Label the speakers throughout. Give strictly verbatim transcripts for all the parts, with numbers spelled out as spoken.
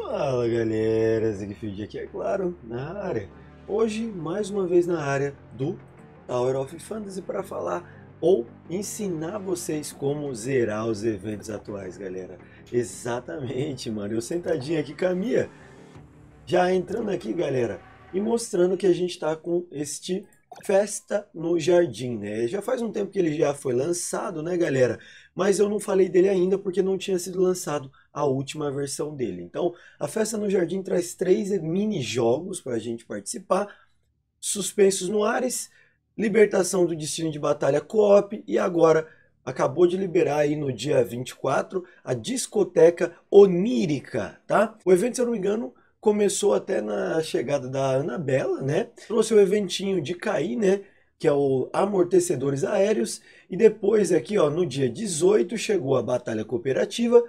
Speaker 1: Fala galera, Zigfried aqui, é claro, na área. Hoje, mais uma vez na área do Tower of Fantasy para falar ou ensinar vocês como zerar os eventos atuais, galera. Exatamente, mano, eu sentadinho aqui com a Mia, já entrando aqui, galera, e mostrando que a gente tá com este Festa no Jardim, né? Já faz um tempo que ele já foi lançado, né, galera? Mas eu não falei dele ainda porque não tinha sido lançado a última versão dele. Então, a Festa no Jardim traz três mini-jogos para a gente participar. Suspensos no Ares, Libertação do Destino de Batalha Co-op e agora acabou de liberar aí no dia vinte e quatro a Discoteca Onírica, tá? O evento, se eu não me engano, começou até na chegada da Anabela, né? Trouxe o eventinho de cair, né? Que é o Amortecedores Aéreos. E depois aqui, ó, no dia dezoito, chegou a Batalha Cooperativa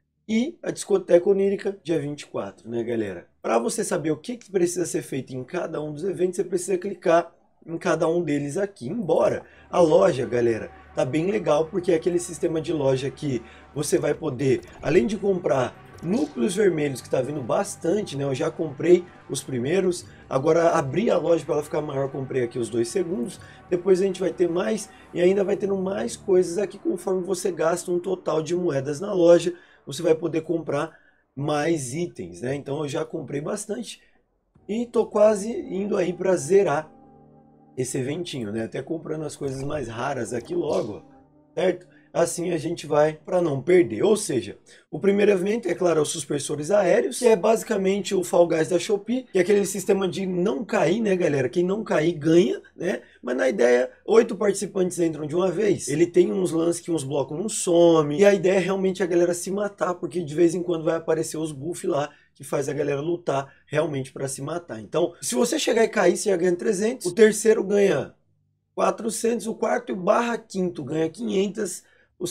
Speaker 1: e a Discoteca Onírica, dia vinte e quatro, né, galera? Para você saber o que, que precisa ser feito em cada um dos eventos, você precisa clicar em cada um deles aqui. Embora a loja, galera, tá bem legal, porque é aquele sistema de loja que você vai poder, além de comprar núcleos vermelhos, que está vindo bastante, né? Eu já comprei os primeiros, agora abri a loja para ela ficar maior, comprei aqui os dois segundos. Depois a gente vai ter mais e ainda vai tendo mais coisas aqui. Conforme você gasta um total de moedas na loja, você vai poder comprar mais itens, né? Então eu já comprei bastante e tô quase indo aí para zerar esse eventinho, né? Até comprando as coisas mais raras aqui logo, certo? Assim a gente vai para não perder. Ou seja, o primeiro evento é, claro, os suspensores aéreos, que é basicamente o Fall Guys da Shopee, que é aquele sistema de não cair, né, galera? Quem não cair ganha, né? Mas na ideia, oito participantes entram de uma vez. Ele tem uns lances que uns blocos não somem, e a ideia é realmente a galera se matar, porque de vez em quando vai aparecer os buffs lá, que faz a galera lutar realmente para se matar. Então, se você chegar e cair, você já ganha trezentos, o terceiro ganha quatrocentos, o quarto barra quinto ganha quinhentos, o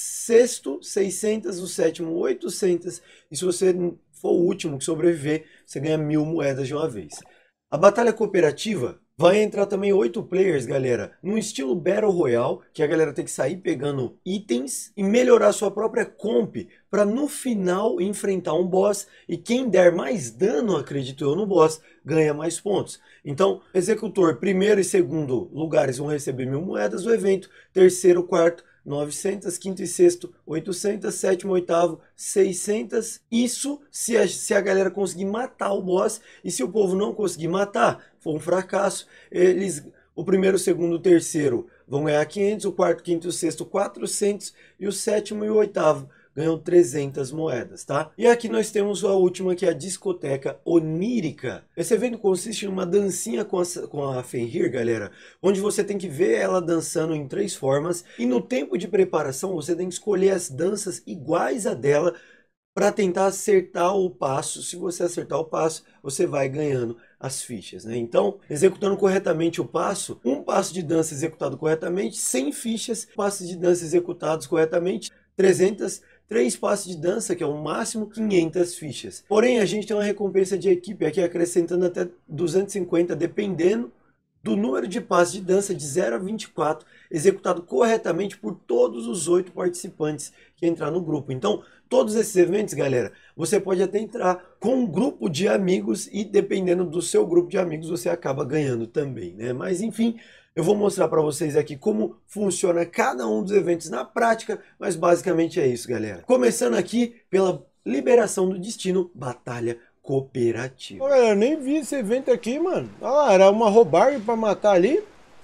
Speaker 1: sexto, seiscentos, o sétimo, oitocentos. E se você for o último que sobreviver, você ganha mil moedas de uma vez. A batalha cooperativa vai entrar também oito players, galera, num estilo Battle Royale, que a galera tem que sair pegando itens e melhorar sua própria comp para no final enfrentar um boss. E quem der mais dano, acredito eu, no boss, ganha mais pontos. Então, executor, primeiro e segundo lugares vão receber mil moedas do evento, terceiro, quarto, novecentos, quinto e sexto, oitocentos, sétimo, oitavo, seiscentos. Isso se a, se a galera conseguir matar o boss. E se o povo não conseguir matar, for um fracasso, eles, o primeiro, o segundo, o terceiro vão ganhar quinhentos, o quarto, quinto e o sexto, quatrocentos, e o sétimo e o oitavo ganham trezentas moedas, tá? E aqui nós temos a última, que é a Discoteca Onírica. Esse evento consiste em uma dancinha com a, com a Fenrir, galera, onde você tem que ver ela dançando em três formas, e no tempo de preparação você tem que escolher as danças iguais a dela para tentar acertar o passo. Se você acertar o passo, você vai ganhando as fichas, né? Então, executando corretamente o passo, um passo de dança executado corretamente, cem fichas, passos de dança executados corretamente, trezentas, três passos de dança, que é o máximo, quinhentas fichas. Porém, a gente tem uma recompensa de equipe aqui, acrescentando até duzentos e cinquenta, dependendo do número de passos de dança, de zero a vinte e quatro, executado corretamente por todos os oito participantes que entrar no grupo. Então, todos esses eventos, galera, você pode até entrar com um grupo de amigos e, dependendo do seu grupo de amigos, você acaba ganhando também, né? Mas, enfim, eu vou mostrar para vocês aqui como funciona cada um dos eventos na prática, mas basicamente é isso, galera. Começando aqui pela Liberação do Destino, Batalha Cooperativa.
Speaker 2: Ô, galera, eu nem vi esse evento aqui, mano. Olha lá, era uma roubada pra matar ali. O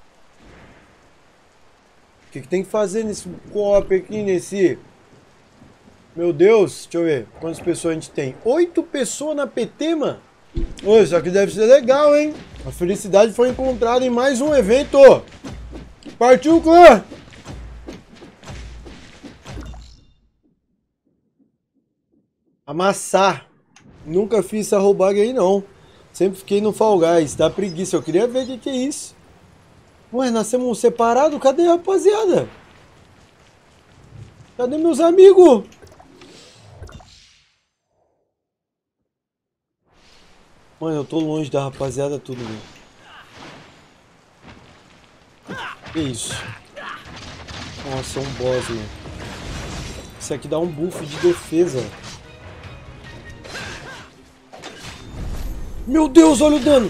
Speaker 2: que, que tem que fazer nesse co-op aqui, nesse... Meu Deus, deixa eu ver quantas pessoas a gente tem. Oito pessoas na P T, mano. Ô, isso aqui deve ser legal, hein? A felicidade foi encontrada em mais um evento. Partiu, clã! Amassar. Nunca fiz essa roubada aí, não. Sempre fiquei no Fall Guys. Dá preguiça. Eu queria ver o que, que é isso. Ué, nascemos separados? Cadê a rapaziada? Cadê meus amigos? Mano, eu tô longe da rapaziada tudo, velho. Que isso? Nossa, é um boss, mano. Isso aqui dá um buff de defesa. Meu Deus, olha o dano.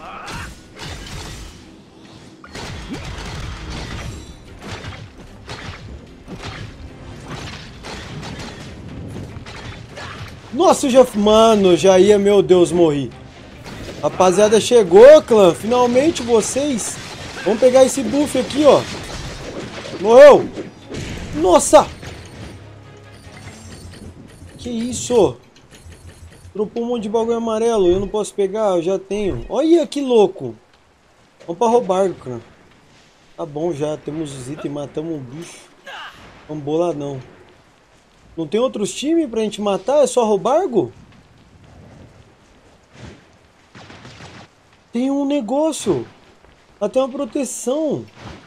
Speaker 2: Nossa, eu já... Mano, já ia, meu Deus, morri. Rapaziada, chegou, clã. Finalmente vocês. Vamos pegar esse buff aqui, ó. Morreu. Nossa. Que isso? Dropou um monte de bagulho amarelo. Eu não posso pegar, eu já tenho. Olha que louco. Vamos pra roubar, clã. Tá bom já, temos os itens, matamos um bicho. Vamos boladão. Não tem outros times pra gente matar? É só roubargo? Tem um negócio. Até uma proteção.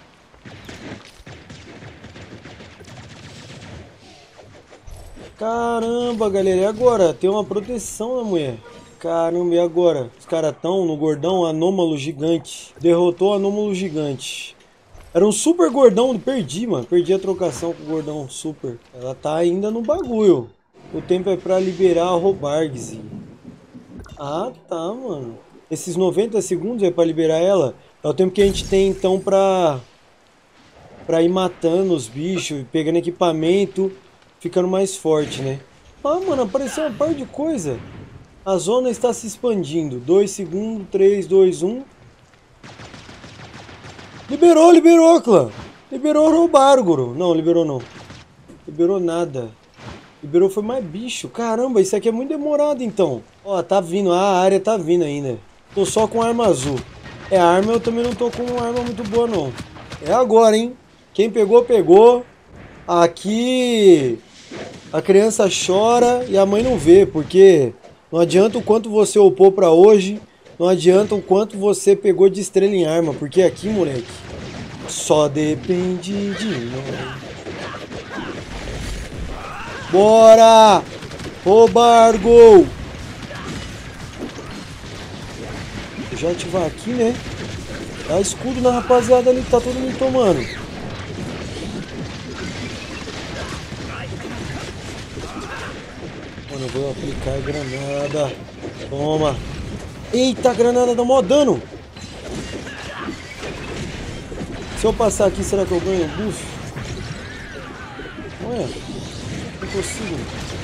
Speaker 2: Caramba, galera. E agora? Tem uma proteção na mulher. Caramba, e agora? Os caras estão no gordão anômalo gigante. Derrotou o anômalo gigante. Era um super gordão, perdi, mano. Perdi a trocação com o gordão super. Ela tá ainda no bagulho. O tempo é pra liberar a Robargs. Ah, tá, mano. Esses noventa segundos é pra liberar ela. É o tempo que a gente tem, então, pra... Pra ir matando os bichos, pegando equipamento, ficando mais forte, né? Ah, mano, apareceu uma par de coisa. A zona está se expandindo. dois segundos, três, dois, um... Liberou, liberou, clã. Liberou o Robargo. Não, liberou não. Liberou nada. Liberou foi mais bicho. Caramba, isso aqui é muito demorado então. Ó, tá vindo. Ah, a área tá vindo ainda. Tô só com arma azul. É, a arma eu também não tô com uma arma muito boa não. É agora, hein. Quem pegou, pegou. Aqui a criança chora e a mãe não vê. Porque não adianta o quanto você upou pra hoje. Não adianta o quanto você pegou de estrela em arma, porque aqui, moleque, só depende de nós. Bora! Robargo! Vou já ativar aqui, né? Dá escudo na rapaziada ali que tá todo mundo tomando. Mano, eu vou aplicar a granada. Toma! Eita, a granada dá mó dano. Se eu passar aqui, será que eu ganho um buff? Ué, não consigo.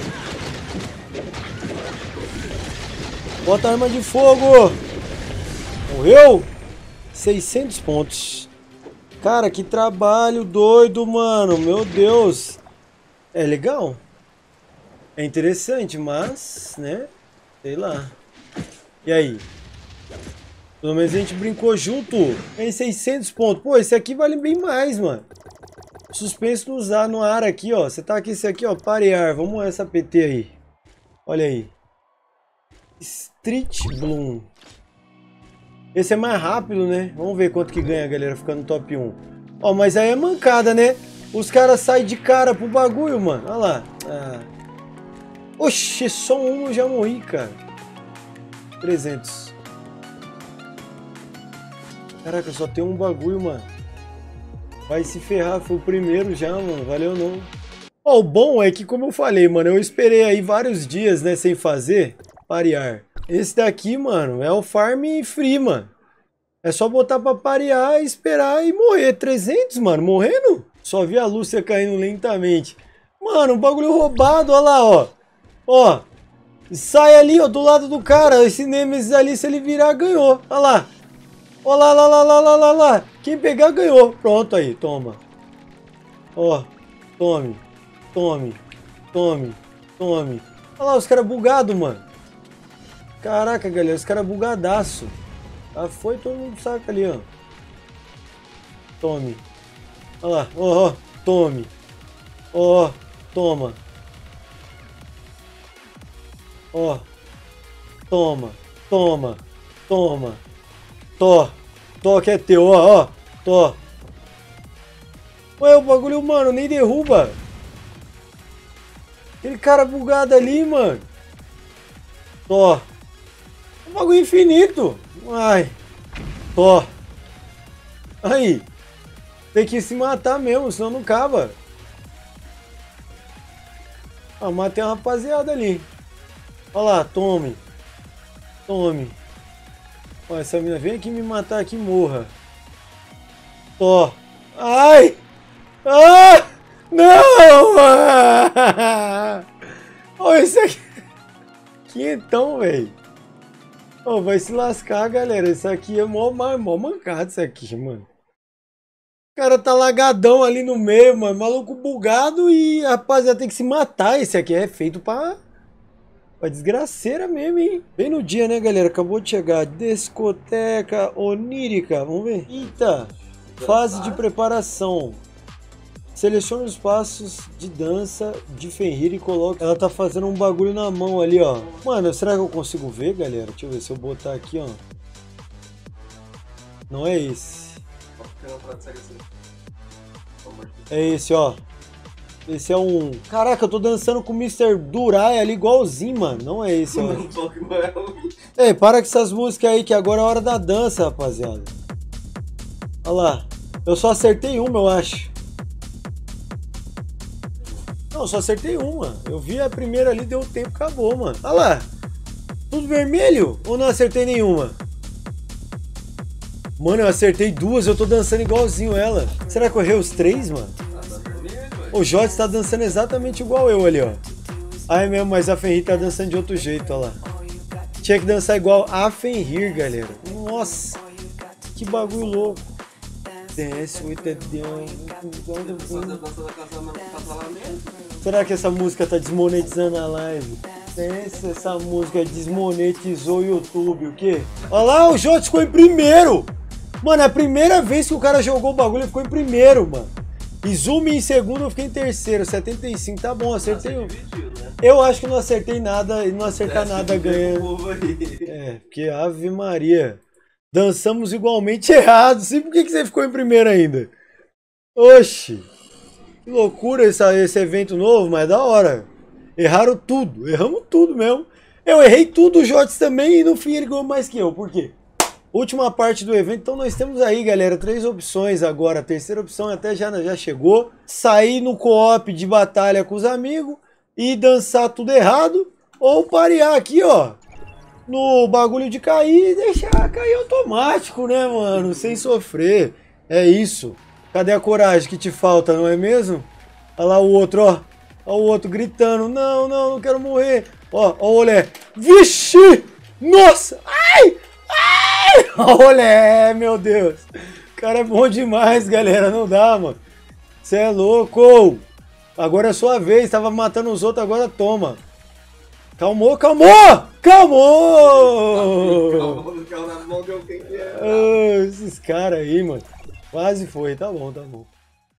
Speaker 2: Bota a arma de fogo. Morreu? seiscentos pontos. Cara, que trabalho doido, mano. Meu Deus. É legal. É interessante, mas, né? Sei lá. E aí? Pelo menos a gente brincou junto. Em seiscentos pontos. Pô, esse aqui vale bem mais, mano. Suspenso no usar no ar aqui, ó. Você tá aqui, esse aqui, ó. Parear. Vamos essa P T aí. Olha aí. Street Bloom. Esse é mais rápido, né? Vamos ver quanto que ganha, galera, ficando no top um. Ó, mas aí é mancada, né? Os caras saem de cara pro bagulho, mano. Olha lá. Ah. Oxi, só um eu já morri, cara. trezentos. Caraca, só tem um bagulho, mano. Vai se ferrar, foi o primeiro já, mano. Valeu não. Ó, o bom é que, como eu falei, mano, eu esperei aí vários dias, né, sem fazer. Parear. Esse daqui, mano, é o farm free, mano. É só botar pra parear, esperar e morrer. trezentos, mano, morrendo? Só vi a Lúcia caindo lentamente. Mano, um bagulho roubado, olha lá, ó. Ó. Sai ali, ó, do lado do cara. Esse Nemesis ali, se ele virar, ganhou. Olha lá. Olha lá, lá, lá, lá, lá, lá, lá. Quem pegar, ganhou. Pronto aí, toma. Ó, tome. Tome. Tome. Tome. Olha lá, os caras bugados, mano. Caraca, galera, os caras bugadaço. Ah, foi, todo mundo saca ali, ó. Tome. Olha lá, ó, ó. Tome. Ó, toma. Ó, toma, toma, toma, tó, tó que é teu, ó, ó, tó. Ué, o bagulho, mano, nem derruba. Aquele cara bugado ali, mano. Tó. Um bagulho infinito. Ai, tó. Aí, tem que se matar mesmo, senão não acaba. Ah, matei uma rapaziada ali. Olha lá, tome. Tome. Ó, essa menina vem aqui me matar aqui, morra. Ó. Ai! Ah! Não! Ah! Ó, esse aqui. Quinhentão, velho. Ó, vai se lascar, galera. Isso aqui é mó, mó mancado, isso aqui, mano. O cara tá lagadão ali no meio, mano. Maluco bugado e, rapaziada, tem que se matar. Esse aqui é feito pra... pra desgraceira mesmo, hein? Bem no dia, né, galera? Acabou de chegar. Discoteca onírica. Vamos ver. Eita. Fase de preparação. Selecione os passos de dança de Fenrir e coloque... Ela tá fazendo um bagulho na mão ali, ó. Mano, será que eu consigo ver, galera? Deixa eu ver se eu botar aqui, ó. Não é esse. É esse, ó. Esse é um... Caraca, eu tô dançando com o mister Durai ali igualzinho, mano. Não é esse, ó. Ei, para com essas músicas aí, que agora é a hora da dança, rapaziada. Olha lá. Eu só acertei uma, eu acho. Não, eu só acertei uma. Eu vi a primeira ali, deu tempo, acabou, mano. Olha lá. Tudo vermelho? Ou não acertei nenhuma? Mano, eu acertei duas, eu tô dançando igualzinho ela. Será que eu errei os três, mano? O Jorge tá dançando exatamente igual eu ali, ó. Ai mesmo, mas a Fenrir tá dançando de outro jeito, ó lá. Tinha que dançar igual a Fenrir, galera. Nossa, que bagulho louco. Dance with the Será que essa música tá desmonetizando a live? Dance, essa música desmonetizou o YouTube, o quê? Olha lá, o Jorge ficou em primeiro. Mano, é a primeira vez que o cara jogou o bagulho, ele ficou em primeiro, mano. Izumi em segundo, eu fiquei em terceiro, setenta e cinco, tá bom, acertei um. Eu acho que não acertei nada e não acertar nada ganha. É, porque Ave Maria. Dançamos igualmente errado. Sim, por que que você ficou em primeiro ainda? Oxi. Que loucura esse, esse evento novo, mas é da hora. Erraram tudo, erramos tudo mesmo. Eu errei tudo, o Jotes também, e no fim ele ganhou mais que eu. Por quê? Última parte do evento, então nós temos aí, galera, três opções agora. A terceira opção até já, já chegou. Sair no co-op de batalha com os amigos e dançar tudo errado. Ou parear aqui, ó, no bagulho de cair e deixar cair automático, né, mano? Sem sofrer. É isso. Cadê a coragem que te falta, não é mesmo? Olha lá o outro, ó. Olha o outro gritando. Não, não, não quero morrer. Ó, ó o olé. Vixe! Nossa! Ai! Ai! Olé, meu Deus. O cara é bom demais, galera. Não dá, mano. Você é louco. Agora é sua vez. Tava matando os outros, agora toma. Calmou, calmou! Calmou! Calmou, calmou na mão de alguém que é. Ah, esses caras aí, mano. Quase foi. Tá bom, tá bom.